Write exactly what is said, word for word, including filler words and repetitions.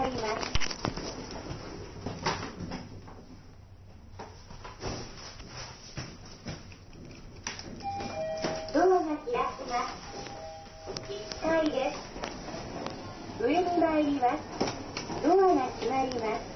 ります。ドアが開きます。いっかいです。上に参ります。ドアが閉まります。